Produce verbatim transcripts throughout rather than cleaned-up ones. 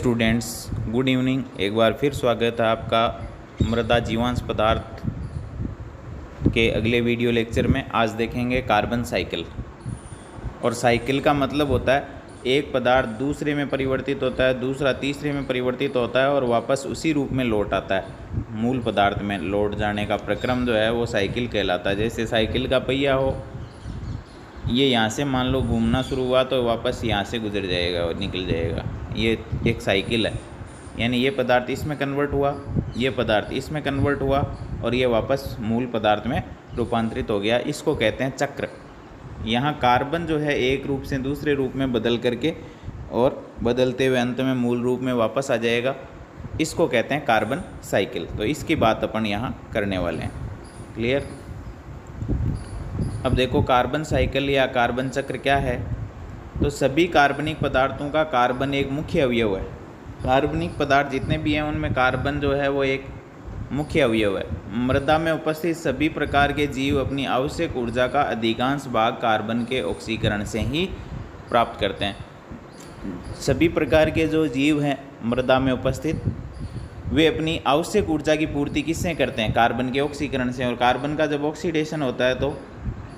Students, good evening. एक बार फिर स्वागत है आपका मृदा जीवांश पदार्थ के अगले वीडियो लेक्चर में। आज देखेंगे कार्बन साइकिल। और साइकिल का मतलब होता है एक पदार्थ दूसरे में परिवर्तित होता है, दूसरा तीसरे में परिवर्तित होता है और वापस उसी रूप में लौट आता है। मूल पदार्थ में लौट जाने का प्रक्रम जो है वो साइकिल कहलाता है। जैसे साइकिल का पहिया हो, ये यहाँ से मान लो घूमना शुरू हुआ तो वापस यहाँ से गुजर जाएगा और निकल जाएगा। ये एक साइकिल है, यानी ये पदार्थ इसमें कन्वर्ट हुआ, ये पदार्थ इसमें कन्वर्ट हुआ और ये वापस मूल पदार्थ में रूपांतरित हो गया। इसको कहते हैं चक्र। यहाँ कार्बन जो है एक रूप से दूसरे रूप में बदल करके और बदलते हुए अंत में मूल रूप में वापस आ जाएगा। इसको कहते हैं कार्बन साइकिल। तो इसकी बात अपन यहाँ करने वाले हैं। क्लियर? अब देखो, कार्बन साइकिल या कार्बन चक्र क्या है। तो सभी कार्बनिक पदार्थों का कार्बन एक मुख्य अवयव है। कार्बनिक पदार्थ जितने भी हैं उनमें कार्बन जो है वो एक मुख्य अवयव है। मृदा में उपस्थित सभी प्रकार के जीव अपनी आवश्यक ऊर्जा का अधिकांश भाग कार्बन के ऑक्सीकरण से ही प्राप्त करते हैं। सभी प्रकार के जो जीव हैं मृदा में उपस्थित, वे अपनी आवश्यक ऊर्जा की पूर्ति किससे करते हैं? कार्बन के ऑक्सीकरण से। और कार्बन का जब ऑक्सीडेशन होता है तो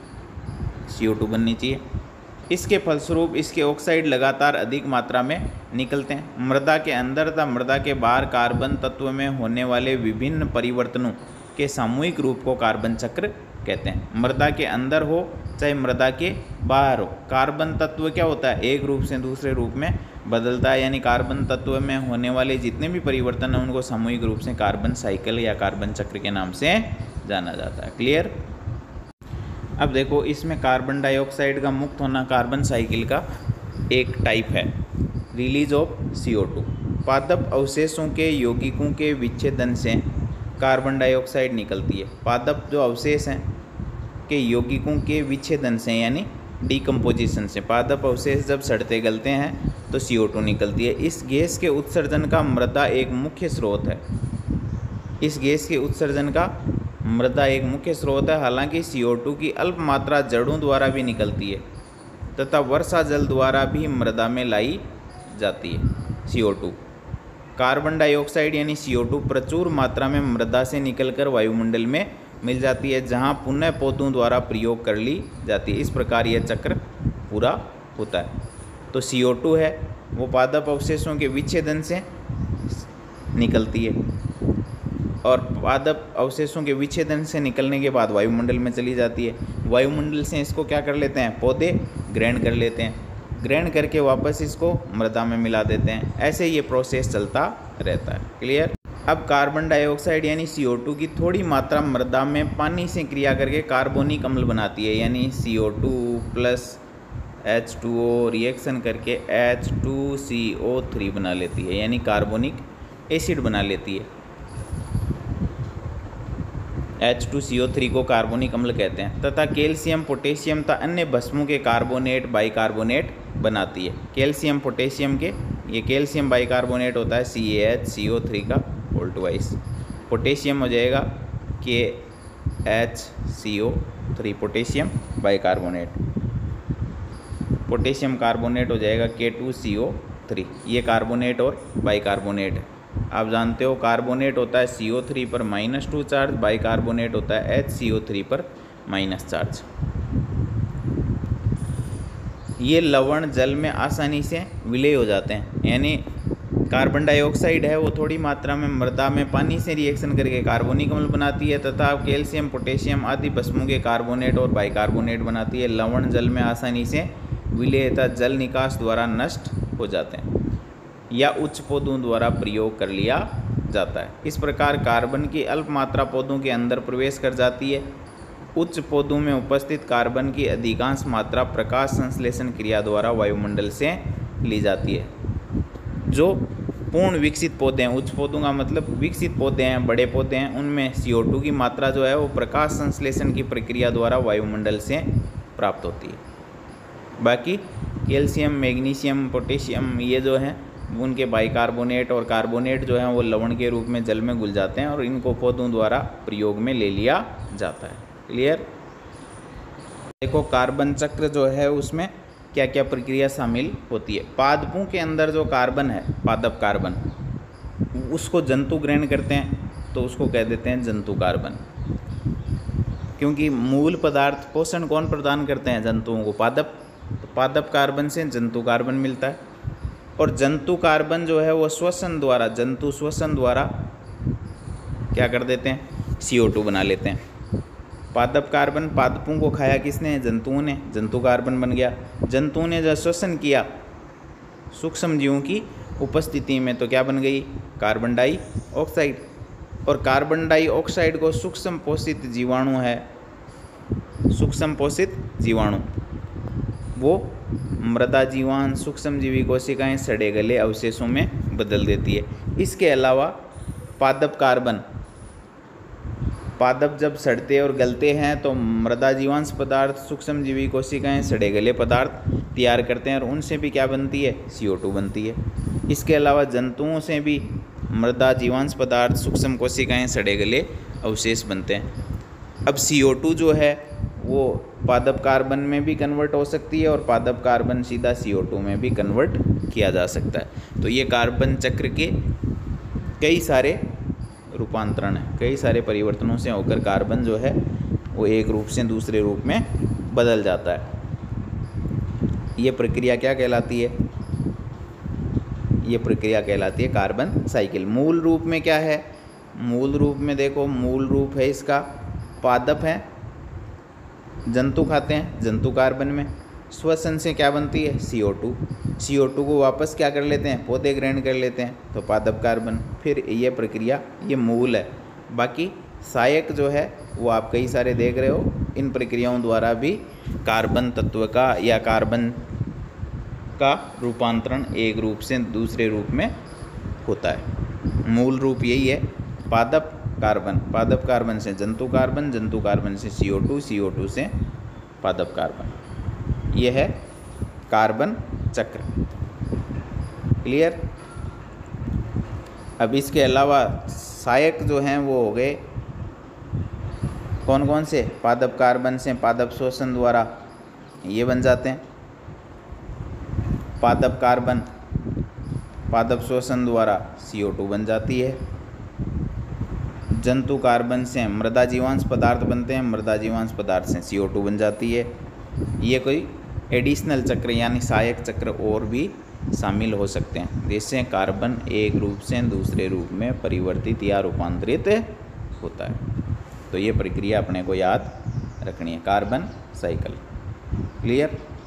सी ओ टू बननी चाहिए। इसके फलस्वरूप इसके ऑक्साइड लगातार अधिक मात्रा में निकलते हैं। मृदा के अंदर तथा मृदा के बाहर कार्बन तत्व में होने वाले विभिन्न परिवर्तनों के सामूहिक रूप को कार्बन चक्र कहते हैं। मृदा के अंदर हो चाहे मृदा के बाहर हो, कार्बन तत्व क्या होता है? एक रूप से दूसरे रूप में बदलता है। यानी कार्बन तत्व में होने वाले जितने भी परिवर्तन हैं उनको सामूहिक रूप से कार्बन साइकिल या कार्बन चक्र के नाम से जाना जाता है। क्लियर? अब देखो, इसमें कार्बन डाइऑक्साइड का मुक्त होना कार्बन साइकिल का एक टाइप है। Release of C O two. पादप अवशेषों के यौगिकों के विच्छेदन से कार्बन डाइऑक्साइड निकलती है। पादप जो अवशेष हैं के यौगिकों के विच्छेदन से यानी डिकम्पोजिशन से, पादप अवशेष जब सड़ते गलते हैं तो सी ओ टू निकलती है। इस गैस के उत्सर्जन का मृदा एक मुख्य स्रोत है। इस गैस के उत्सर्जन का मृदा एक मुख्य स्रोत है। हालांकि सी ओ टू की अल्प मात्रा जड़ों द्वारा भी निकलती है तथा वर्षा जल द्वारा भी मृदा में लाई जाती है। C O two, carbon dioxide यानी सी ओ टू प्रचुर मात्रा में मृदा से निकलकर वायुमंडल में मिल जाती है, जहां पुनः पौधों द्वारा प्रयोग कर ली जाती है। इस प्रकार यह चक्र पूरा होता है। तो सी ओ टू है वो पादप अवशेषों के विच्छेदन से निकलती है और पादप अवशेषों के विच्छेदन से निकलने के बाद वायुमंडल में चली जाती है। वायुमंडल से इसको क्या कर लेते हैं? पौधे ग्रहण कर लेते हैं। ग्रहण करके वापस इसको मृदा में मिला देते हैं। ऐसे ये प्रोसेस चलता रहता है। क्लियर? अब कार्बन डाइऑक्साइड यानी सी ओ टू की थोड़ी मात्रा मृदा में पानी से क्रिया करके कार्बोनिक अम्ल बनाती है। यानी C O two plus H two O reaction करके H two C O three बना लेती है, यानी कार्बोनिक एसिड बना लेती है। H two C O three को कार्बोनिक अम्ल कहते हैं। तथा कैल्शियम, पोटेशियम तथा अन्य भस्मों के कार्बोनेट बाइकार्बोनेट बनाती है। कैल्शियम पोटेशियम के, ये कैल्शियम बाइकार्बोनेट होता है C A H C O three का वोल्ट वाइज। पोटेशियम हो जाएगा K H C O three, potassium bicarbonate. Potassium carbonate हो जाएगा K two C O three. ये कार्बोनेट और बाइकार्बोनेट है। आप जानते हो कार्बोनेट होता है सी ओ थ्री पर माइनस टू चार्ज, बाइकार्बोनेट होता है एच सी ओ थ्री पर माइनस चार्ज। ये लवण जल में आसानी से विलय हो जाते हैं। यानी कार्बन डाइऑक्साइड है वो थोड़ी मात्रा में मृदा में पानी से रिएक्शन करके कार्बोनिक अम्ल बनाती है तथा कैल्शियम, पोटेशियम आदि भस्मों के कार्बोनेट और बाइकार्बोनेट बनाती है। लवण जल में आसानी से विलय तथा जल निकास द्वारा नष्ट हो जाते हैं या उच्च पौधों द्वारा प्रयोग कर लिया जाता है। इस प्रकार कार्बन की अल्प मात्रा पौधों के अंदर प्रवेश कर जाती है। उच्च पौधों में उपस्थित कार्बन की अधिकांश मात्रा प्रकाश संश्लेषण क्रिया द्वारा वायुमंडल से ली जाती है। जो पूर्ण विकसित पौधे हैं, उच्च पौधों का मतलब विकसित पौधे हैं, बड़े पौधे हैं, उनमें सी ओ टू की मात्रा जो है वो प्रकाश संश्लेषण की प्रक्रिया द्वारा वायुमंडल से प्राप्त होती है। बाकी कैल्शियम, मैग्नीशियम, पोटेशियम ये जो हैं उनके बाइकार्बोनेट और कार्बोनेट जो हैं वो लवण के रूप में जल में घुल जाते हैं और इनको पौधों द्वारा प्रयोग में ले लिया जाता है। क्लियर? देखो, कार्बन चक्र जो है उसमें क्या क्या प्रक्रिया शामिल होती है। पादपों के अंदर जो कार्बन है, पादप कार्बन, उसको जंतु ग्रहण करते हैं तो उसको कह देते हैं जंतु कार्बन। क्योंकि मूल पदार्थ पोषण कौन प्रदान करते हैं? जंतुओं को, पादप। तो पादप कार्बन से जंतु कार्बन मिलता है। और जंतु कार्बन जो है वो श्वसन द्वारा, जंतु श्वसन द्वारा क्या कर देते हैं? सी ओ टू बना लेते हैं। पादप कार्बन, पादपों को खाया किसने? जंतुओं ने, जंतु कार्बन बन गया। जंतुओं ने जब श्वसन किया सूक्ष्म जीवों की उपस्थिति में तो क्या बन गई? Carbon dioxide. और कार्बन डाइऑक्साइड को सूक्ष्म पोषित जीवाणु है, सूक्ष्म पोषित जीवाणु, वो मृदा जीवान सूक्ष्म जीवी कोशिकाएं सड़े गले अवशेषों में बदल देती है। इसके अलावा पादप कार्बन, पादप जब सड़ते और गलते हैं तो मृदा जीवांश पदार्थ सूक्ष्म जीवी कोशिकाएं सड़े गले पदार्थ तैयार करते हैं और उनसे भी क्या बनती है? सी ओ टू बनती है। इसके अलावा जंतुओं से भी मृदा जीवांश पदार्थ सूक्ष्म कोशिकाएं सड़े गले अवशेष बनते हैं। अब सी ओ टू जो है वो पादप कार्बन में भी कन्वर्ट हो सकती है और पादप कार्बन सीधा सी ओ टू में भी कन्वर्ट किया जा सकता है। तो ये कार्बन चक्र के कई सारे रूपांतरण है, कई सारे परिवर्तनों से होकर कार्बन जो है वो एक रूप से दूसरे रूप में बदल जाता है। ये प्रक्रिया क्या कहलाती है? ये प्रक्रिया कहलाती है कार्बन साइकिल। मूल रूप में क्या है? मूल रूप में देखो, मूल रूप है इसका पादप है, जंतु खाते हैं, जंतु कार्बन में। श्वसन से क्या बनती है? C O to. C O to को वापस क्या कर लेते हैं? पौधे ग्रहण कर लेते हैं, तो पादप कार्बन। फिर ये प्रक्रिया, ये मूल है। बाकी सहायक जो है वो आप कई सारे देख रहे हो। इन प्रक्रियाओं द्वारा भी कार्बन तत्व का या कार्बन का रूपांतरण एक रूप से दूसरे रूप में होता है। मूल रूप यही है, पादप कार्बन, पादप कार्बन से जंतु कार्बन, जंतु कार्बन से सी O to, C O to से पादप कार्बन। यह है कार्बन चक्र। क्लियर? अब इसके अलावा सहायक जो हैं वो हो गए कौन कौन से? पादप कार्बन से पादप शोषण द्वारा ये बन जाते हैं, पादप कार्बन पादप शोषण द्वारा सी ओ टू बन जाती है। जंतु कार्बन से मृदा जीवांश पदार्थ बनते हैं, मृदा जीवांश पदार्थ से सी ओ टू बन जाती है। ये कोई एडिशनल चक्र यानी सहायक चक्र और भी शामिल हो सकते हैं, जिससे कार्बन एक रूप से दूसरे रूप में परिवर्तित या रूपांतरित होता है। तो ये प्रक्रिया अपने को याद रखनी है, कार्बन साइकिल। क्लियर?